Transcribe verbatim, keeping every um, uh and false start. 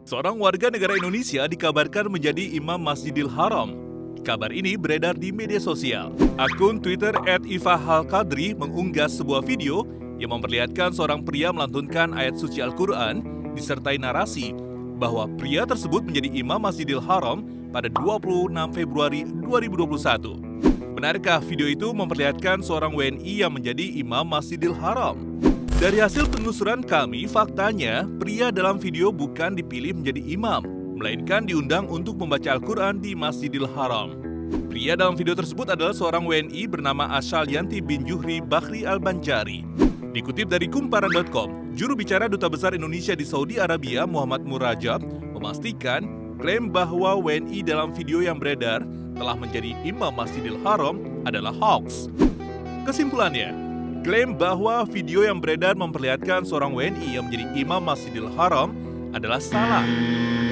Seorang warga negara Indonesia dikabarkan menjadi imam Masjidil Haram. Kabar ini beredar di media sosial. Akun Twitter et ifahalqadri mengunggah sebuah video yang memperlihatkan seorang pria melantunkan ayat suci Al-Quran disertai narasi bahwa pria tersebut menjadi imam Masjidil Haram pada dua puluh enam Februari dua ribu dua puluh satu. Benarkah video itu memperlihatkan seorang W N I yang menjadi imam Masjidil Haram? Dari hasil penelusuran kami, faktanya pria dalam video bukan dipilih menjadi imam, melainkan diundang untuk membaca Al-Quran di Masjidil Haram. Pria dalam video tersebut adalah seorang W N I bernama Ashal Yanti bin Juhri Bakhri Al-Banjari. Dikutip dari kumparan titik com, juru bicara Duta Besar Indonesia di Saudi Arabia Muhammad Murajab memastikan klaim bahwa W N I dalam video yang beredar telah menjadi imam Masjidil Haram adalah hoax. Kesimpulannya, klaim bahwa video yang beredar memperlihatkan seorang W N I yang menjadi imam Masjidil Haram adalah salah.